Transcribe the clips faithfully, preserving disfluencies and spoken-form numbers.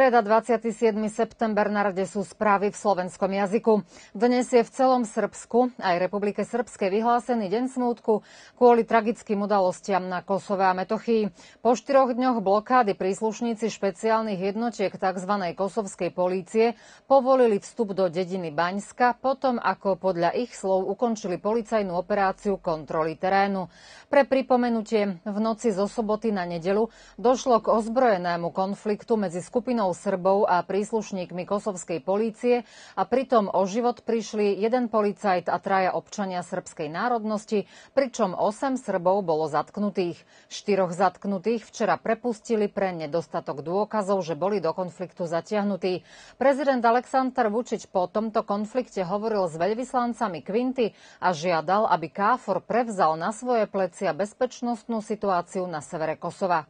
Streda dvadsiateho siedmeho september, na rade sú správy v slovenskom jazyku. Dnes je v celom Srbsku aj Republike Srbskej vyhlásený deň smútku kvôli tragickým udalostiam na Kosove a Metochii. Po štyroch dňoch blokády príslušníci špeciálnych jednotiek tzv. Kosovskej polície povolili vstup do dediny Baňska potom, ako podľa ich slov ukončili policajnú operáciu kontroly terénu. Pre pripomenutie, v noci zo soboty na nedeľu došlo k ozbrojenému konfliktu medzi skupinou Srbov a príslušníkmi kosovskej polície a pritom o život prišli jeden policajt a traja občania srbskej národnosti, pričom osem Srbov bolo zatknutých. Štyroch zatknutých včera prepustili pre nedostatok dôkazov, že boli do konfliktu zatiahnutí. Prezident Aleksandar Vučić po tomto konflikte hovoril s veľvyslancami Kvinty a žiadal, aby KFOR prevzal na svoje plecia bezpečnostnú situáciu na severe Kosova.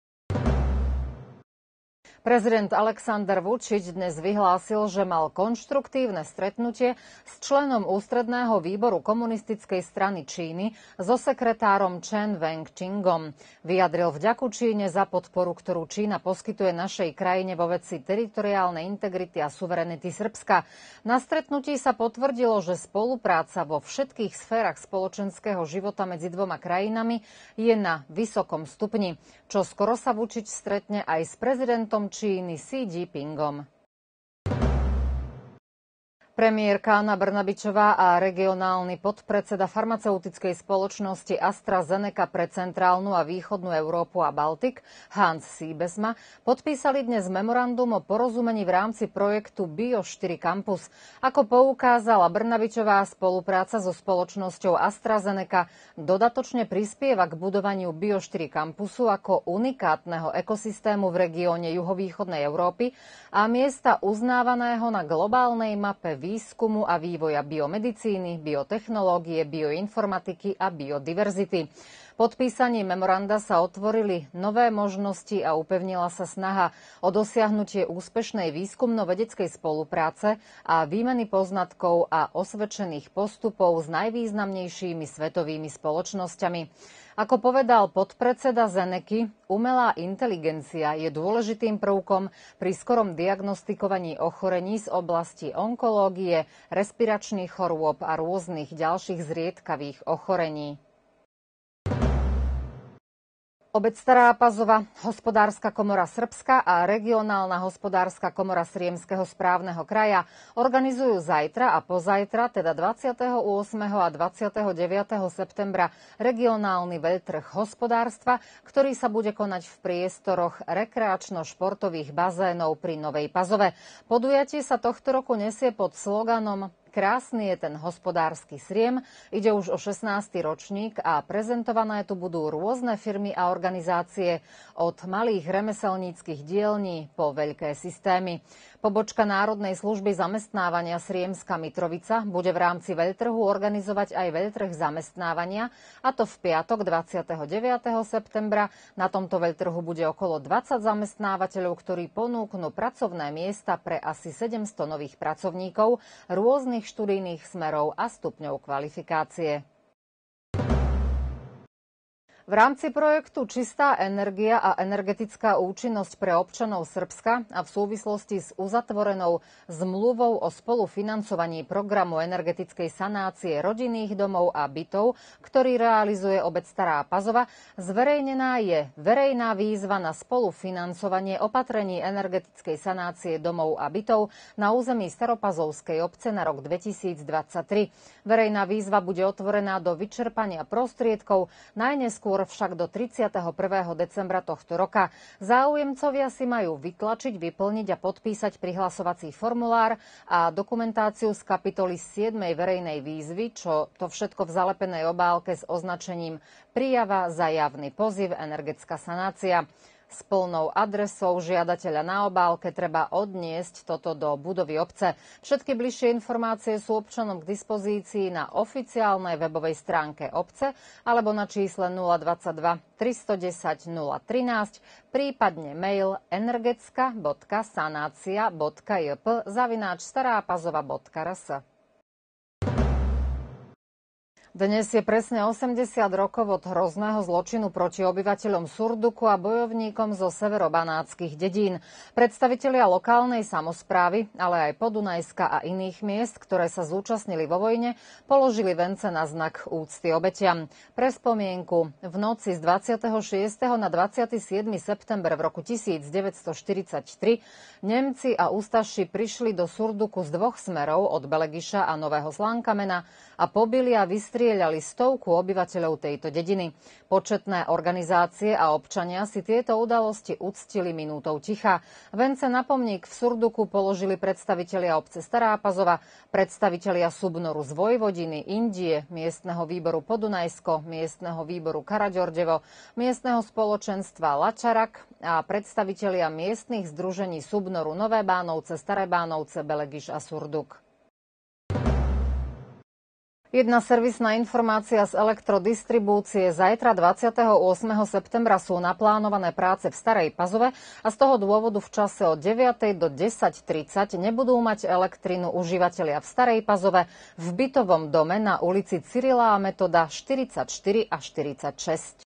Prezident Aleksandar Vučić dnes vyhlásil, že mal konštruktívne stretnutie s členom ústredného výboru komunistickej strany Číny so sekretárom Chen Wengqingom. Vyjadril vďaku Číne za podporu, ktorú Čína poskytuje našej krajine vo veci teritoriálnej integrity a suverenity Srbska. Na stretnutí sa potvrdilo, že spolupráca vo všetkých sférach spoločenského života medzi dvoma krajinami je na vysokom stupni. Čo skoro sa Vučić stretne aj s prezidentom Číny Xi Jinpingom. Premiérka Anna Brnabičová a regionálny podpredseda farmaceutickej spoločnosti AstraZeneca pre centrálnu a východnú Európu a Baltik Hans Siebesma podpísali dnes memorandum o porozumení v rámci projektu Bio štyri Campus. Ako poukázala Brnabičová, spolupráca so spoločnosťou AstraZeneca dodatočne prispieva k budovaniu Bio štyri Campusu ako unikátneho ekosystému v regióne juhovýchodnej Európy a miesta uznávaného na globálnej mape výskumu a vývoja biomedicíny, biotechnológie, bioinformatiky a biodiverzity. Podpísaním memoranda sa otvorili nové možnosti a upevnila sa snaha o dosiahnutie úspešnej výskumno-vedeckej spolupráce a výmeny poznatkov a osvedčených postupov s najvýznamnejšími svetovými spoločnosťami. Ako povedal podpredseda Zeneky, umelá inteligencia je dôležitým prvkom pri skorom diagnostikovaní ochorení z oblasti onkológie, respiračných chorôb a rôznych ďalších zriedkavých ochorení. Obec Stará Pazova, Hospodárska komora Srbska a Regionálna hospodárska komora Sriemskeho správneho kraja organizujú zajtra a pozajtra, teda dvadsiateho ôsmeho a dvadsiateho deviateho septembra, regionálny veľtrh hospodárstva, ktorý sa bude konať v priestoroch rekreačno-športových bazénov pri Novej Pazove. Podujatie sa tohto roku nesie pod sloganom Krásny je ten hospodársky Sriem. Ide už o šestnásty ročník a prezentované tu budú rôzne firmy a organizácie od malých remeselníckych dielní po veľké systémy. Pobočka Národnej služby zamestnávania Sriemska Mitrovica bude v rámci veľtrhu organizovať aj veľtrh zamestnávania, a to v piatok dvadsiateho deviateho septembra. Na tomto veľtrhu bude okolo dvadsať zamestnávateľov, ktorí ponúknú pracovné miesta pre asi sedemsto nových pracovníkov rôznych študijných smerov a stupňov kvalifikácie. V rámci projektu Čistá energia a energetická účinnosť pre občanov Srbska a v súvislosti s uzatvorenou zmluvou o spolufinancovaní programu energetickej sanácie rodinných domov a bytov, ktorý realizuje obec Stará Pazova, zverejnená je verejná výzva na spolufinancovanie opatrení energetickej sanácie domov a bytov na území Staropazovskej obce na rok dvetisícdvadsaťtri. Verejná výzva bude otvorená do vyčerpania prostriedkov, najneskôr však do tridsiateho prvého decembra tohto roka. Záujemcovia si majú vytlačiť, vyplniť a podpísať prihlasovací formulár a dokumentáciu z kapitoly siedmej verejnej výzvy, čo to všetko v zalepenej obálke s označením Prijava za javný poziv energetická sanácia. S plnou adresou žiadateľa na obálke treba odniesť toto do budovy obce. Všetky bližšie informácie sú občanom k dispozícii na oficiálnej webovej stránke obce alebo na čísle nula dvadsaťdva tristodesať nula trinásť, prípadne mail energetická bodka sanácia bodka jp zavináč starápazova bodka rs. Dnes je presne osemdesiat rokov od hrozného zločinu proti obyvateľom Surduku a bojovníkom zo severobanátskych dedín. Predstavitelia lokálnej samosprávy, ale aj Podunajska a iných miest, ktoré sa zúčastnili vo vojne, položili vence na znak úcty obetiam. Pre spomienku, v noci z dvadsiateho šiesteho na dvadsiateho siedmeho september v roku tisícdeväťstoštyridsaťtri Nemci a ústaši prišli do Surduku z dvoch smerov od Belegiša a Nového Slánkamena a pobili a vystrieľali stovku obyvateľov tejto dediny. Početné organizácie a občania si tieto udalosti uctili minútou ticha. Vence na pomník v Surduku položili predstavitelia obce Stará Pazova, predstavitelia Subnoru z Vojvodiny, Indie, miestneho výboru Podunajsko, miestneho výboru Karaďordevo, miestneho spoločenstva Lačarak a predstavitelia miestnych združení Subnoru Nové Bánovce, Staré Bánovce, Belegiš a Surduk. Jedna servisná informácia z elektrodistribúcie. Zajtra dvadsiateho ôsmeho septembra sú naplánované práce v Starej Pazove a z toho dôvodu v čase od deviatej do desať tridsať nebudú mať elektrinu užívateľia v Starej Pazove v bytovom dome na ulici Cyrila a Metoda štyridsaťštyri a štyridsaťšesť.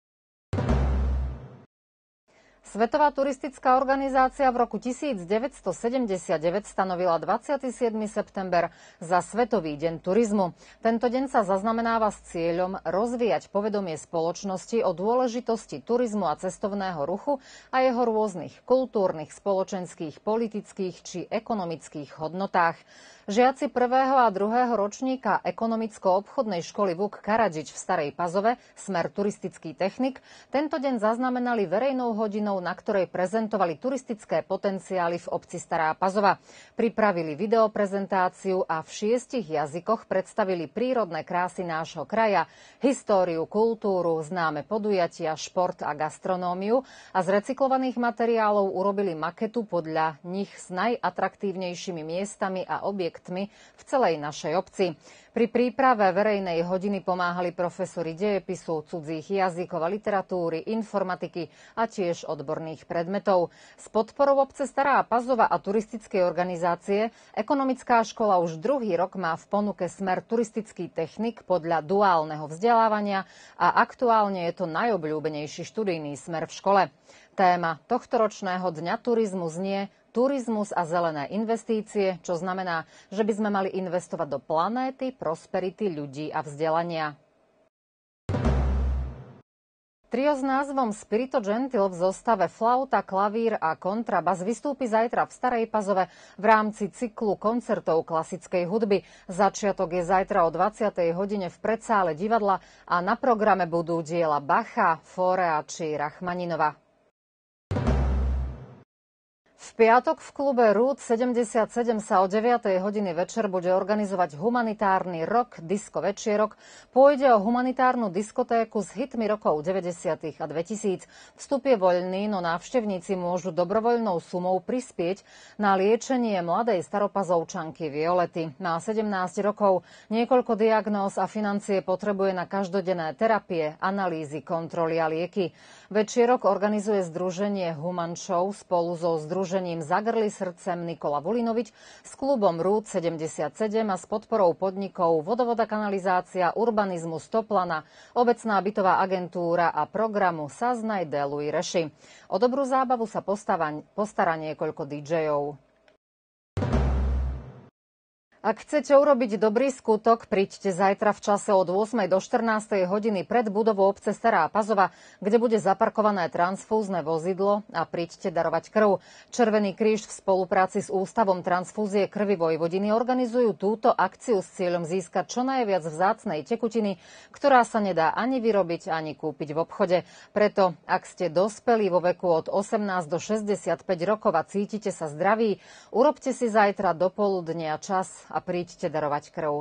Svetová turistická organizácia v roku tisícdeväťstosedemdesiatdeväť stanovila dvadsiateho siedmeho september za Svetový deň turizmu. Tento deň sa zaznamenáva s cieľom rozvíjať povedomie spoločnosti o dôležitosti turizmu a cestovného ruchu a jeho rôznych kultúrnych, spoločenských, politických či ekonomických hodnotách. Žiaci prvého a druhého ročníka ekonomicko-obchodnej školy Vuk Karadžič v Starej Pazove, smer turistický technik, tento deň zaznamenali verejnou hodinou, na ktorej prezentovali turistické potenciály v obci Stará Pazova. Pripravili videoprezentáciu a v šiestich jazykoch predstavili prírodné krásy nášho kraja, históriu, kultúru, známe podujatia, šport a gastronómiu a z recyklovaných materiálov urobili maketu podľa nich s najatraktívnejšími miestami a objektami v celej našej obci. Pri príprave verejnej hodiny pomáhali profesori dejepisu, cudzích jazykov a literatúry, informatiky a tiež odborných predmetov. S podporou obce Stará Pazova a turistickej organizácie ekonomická škola už druhý rok má v ponuke smer turistický technik podľa duálneho vzdelávania a aktuálne je to najobľúbenejší študijný smer v škole. Téma tohtoročného dňa turizmu znie Turizmus a zelené investície, čo znamená, že by sme mali investovať do planéty, prosperity ľudí a vzdelania. Trio s názvom Spirito Gentil v zostave flauta, klavír a kontrabas vystúpi zajtra v Starej Pazove v rámci cyklu koncertov klasickej hudby. Začiatok je zajtra o dvadsiatej hodine v predsále divadla a na programe budú diela Bacha, Forea či Rachmaninova. V piatok v klube Rúd sedemdesiatsedem sa o deviatej hodiny večer bude organizovať humanitárny rock, disco večierok. Pôjde o humanitárnu diskotéku s hitmi rokov deväťdesiatych a dvetisíc. Vstup je voľný, no návštevníci môžu dobrovoľnou sumou prispieť na liečenie mladej staropazovčanky Violety. Má sedemnásť rokov, niekoľko diagnóz a financie potrebuje na každodenné terapie, analýzy, kontroly a lieky. Večierok organizuje združenie Human Show spolu so združením Zagrli srdcem Nikola Vulinovič s klubom Rúd sedemdesiatsedem a s podporou podnikov Vodovoda kanalizácia, urbanizmus Toplana, obecná bytová agentúra a programu Saznaj Deluj Reši. O dobrú zábavu sa postará niekoľko dí džejov. Ak chcete urobiť dobrý skutok, príďte zajtra v čase od ôsmej do štrnástej hodiny pred budovou obce Stará Pazova, kde bude zaparkované transfúzne vozidlo a príďte darovať krv. Červený kríž v spolupráci s Ústavom transfúzie krvi Vojvodiny organizujú túto akciu s cieľom získať čo najviac vzácnej tekutiny, ktorá sa nedá ani vyrobiť, ani kúpiť v obchode. Preto, ak ste dospelí vo veku od osemnásť do šesťdesiatpäť rokov a cítite sa zdraví, urobte si zajtra do poludnia čas a príďte darovať krv.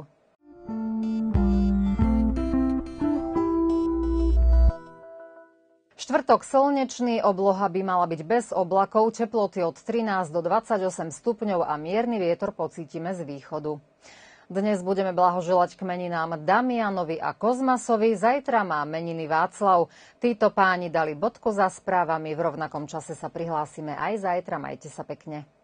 Štvrtok slnečný, obloha by mala byť bez oblakov, teploty od trinásť do dvadsaťosem stupňov a mierny vietor pocítime z východu. Dnes budeme blahoželať k meninám Damianovi a Kozmasovi, zajtra má meniny Václav. Títo páni dali bodku za správami, v rovnakom čase sa prihlásime aj zajtra, majte sa pekne.